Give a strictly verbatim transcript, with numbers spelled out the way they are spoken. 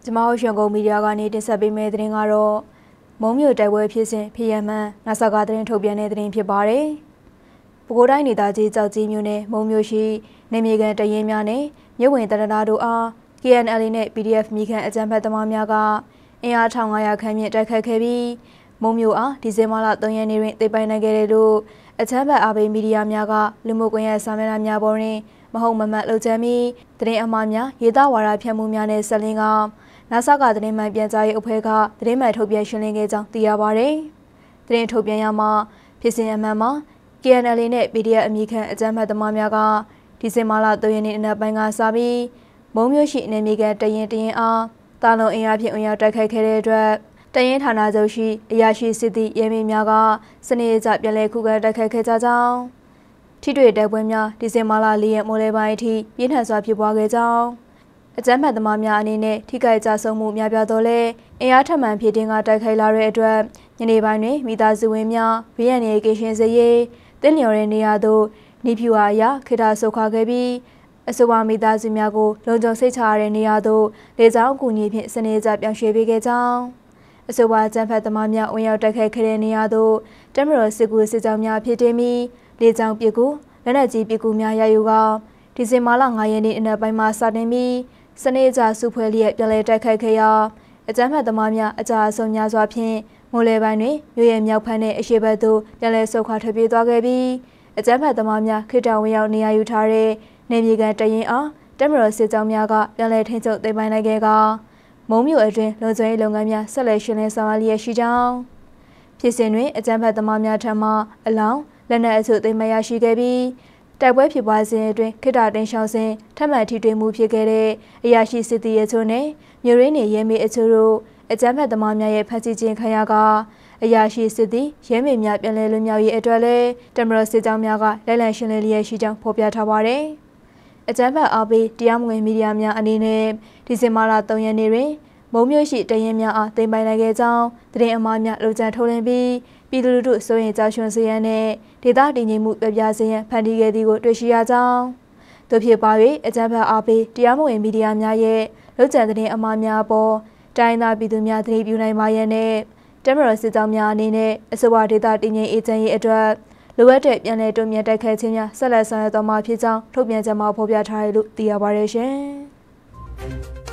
ကျမတို့ရွှေကုန်းမီဒီယာကနေတင်ဆက်ပေးမယ့်သတင်းကတော့မုံမြို့တိုက်ပွဲဖြစ်စဉ်ဖြစ်ရမှန်နာဆာကသတင်းထုတ်ပြန်တဲ့သတင်းဖြစ်ပါတယ်။ပဲခူးတိုင်းဒေသကြီးကြောက်ကြီးမြို့နယ်မုံမြို့ရှိနေမြေကန်တရင်များနဲ့မြို့ဝင်တရတာတို့အား K N L A နဲ့ P D F မိခံအကြမ်းဖက်သမားများကအင်အားတစ်ထောင်ငါးရာခန့်ဖြင့်တိုက်ခတ်ခဲ့ပြီးမုံမြို့အားဒီဇင်ဘာလသုံးရက်နေ့တွင်သိမ်းပိုက်နိုင်ခဲ့တယ်လို့အကြမ်းဖက်အားပေးမီဒီယာများကလူမှုကွန်ရက်စာမျက်နှာများပေါ်တွင်မဟုတ်မမှန်လှုပ်ကြမ်းပြီးသတင်းအမှားများရေးသားဝါဒဖြန့်မှုများနဲ့ဆက်လင်းကနာဆာကသတင်းမှန်ပြန်ကြားရေးအဖွဲ့ကသတင်းမှန်ထုတ်ပြန်ရှင်းလင်းခဲ့ကြောင်းသိရပါဗျ။သတင်းထုတ်ပြန်ရမှာဖြစ်စဉ်အမှန်မှာ K N L A နဲ့ P D F အမိခံအကြမ်းဖက်သမားများကဒီဇင်ဘာလသုံးရက်နေ့အနက်ပိုင်းကစပြီးမုံမြို့ရှိနေမြေကန်တရင်တရင်အားတာလုံအင်အားဖြင့်ဝင်ရောက်တိုက်ခိုက်ခဲ့တဲ့အတွက်တရင်ဌာနချုပ်ရှိအရာရှိစစ်သည်ရဲမေများကစနေကြပြန်လည်ခုခံတိုက်ခိုက်ခဲ့ကြကြောင်းထိတွေ့တိုက်ပွဲများဒီဇင်ဘာလလေးရက်မိုးလယ်ပိုင်းအထိပြင်းထန်စွာဖြစ်ပွားခဲ့ကြောင်းအကြမ်းဖက်သမားများအနေနဲ့ထိခိုက်ကြဆုံးမှုများပြားတော့လဲအင်အားထမှန်ဖြစ်တင်ကတိုက်ခိုက်လာတဲ့အတွက်ညနေပိုင်းတွင်မိသားစုဝင်များဘေးရန်နေကင်းရှင်းစေရေးတင်းလျော်တဲ့နေရာသို့နေဖြူအားအရာခေတ္တဆုတ်ခွာခဲ့ပြီးအဆိုပါမိသားစုများကိုလုံခြုံစိတ်ချရတဲ့နေရာသို့လေကြောင်းအကူအညီဖြင့်စနေကြပြောင်းရွှေ့ပေးခဲ့ကြောင်းအဆိုပါအကြမ်းဖက်သမားများဝင်ရောက်တိုက်ခိုက်ခဲ့တဲ့နေရာသို့တမတော်စစ်ကူစစ်ကြောင်းများဖြစ်တင်ပြီးလေကြောင်းပစ်ကူလက်နက်ကြီးပစ်ကူများရယူကဒီဇင်ဘာလငါးရက်နေ့အနက်ပိုင်းမှာစတင်ပြီးစနေကြစုဖွဲ့လျက်ပြန်လည်တိုက်ခိုက်ခဲ့ရာအကြမ်းဖက်သမားများအကြအဆုံများစွာဖြင့်မိုးလေပိုင်းတွင်မြို့ရဲ့မြောက်ဖက်နှင့်အရှေ့ဘက်သို့ပြန်လည်ဆုတ်ခွာထွက်ပြေးသွားခဲ့ပြီးအကြမ်းဖက်သမားများခေတ္တဝင်ရောက်နေရာယူထားတဲ့နေမြေကန်တရင်အားတမတော်စစ်ကြောင်းများကပြန်လည်ထိန်းချုပ်သိမ်းပိုက်နိုင်ခဲ့ကမုံမြို့အတွင်းလုံခြုံရေးလုပ်ငန်းများဆက်လက်ရှင်းလင်းဆောင်ရွက်လျက်ရှိကြောင်းဖြစ်စဉ်တွင်အကြမ်းဖက်သမားများထံမှအလောင်းလက်နက်အချို့သိမ်းမရရှိခဲ့ပြီးတိုက်ပွဲဖြစ်ပွားစဉ်အတွင်းခိတ္တတင်ရှောင်းစဉ်ထပ်မံထိတွေ့မှုဖြစ်ခဲ့တဲ့အရာရှိစစ်သည်အချို့နဲ့မြို့ရင်းနေရဲမေအချို့တို့အကြမ်းဖက်သမားများရဲ့ဖမ်းဆီးခြင်းခံရကအရာရှိစစ်သည်ရဲမေများပြန်လည်လွတ်မြောက်ရေးအတွက်လည်းတမတော်စစ်ကြောင်းများကလိုက်လံရှင်းလင်းလျက်ရှိကြောင်းဖော်ပြထားပါတယ်။အကြမ်းဖက်အားပေးတရားမဝင်မီဒီယာများအနေနဲ့ဒီဇင်ဘာလသုံးရက်နေ့တွင်မုံမြို့ရှိတရင်များအားသိမ်းပိုက်နိုင်ခဲ့ကြောင်းသတင်းအမှားများလုံခြံထုတ်လင်းပြီးပြည်သူလူထုစိုးရိမ်ကြောက်ရွံ့စေရန်နဲ့ဒေသတည်ငြိမ်မှုပြပြစေရန်ဖန်တီးခဲ့သည်ကိုတွေ့ရှိရကြောင်းသို့ဖြစ်ပါ၍အကြမ်းဖက်အားပေးတရားမဝင်မီဒီယာများရဲ့လုံခြံသတင်းအမှားများအပေါ်တိုင်းသားပြည်သူများသတိပြုနိုင်ပါရန်နဲ့တမတော်စစ်ကြောင်းများအနေနဲ့အဆိုပါဒေသတည်ငြိမ်အေးချမ်းရေးအတွက်လိုအပ်တဲ့ပြန်လည်တုံ့ပြန်တိုက်ခိုက်ခြင်းများဆက်လက်ဆောင်ရွက်သွားမှာဖြစ်ကြောင်းထုတ်ပြန်ချက်မှာဖော်ပြထားတယ်လို့သိရပါတယ်ရှင်။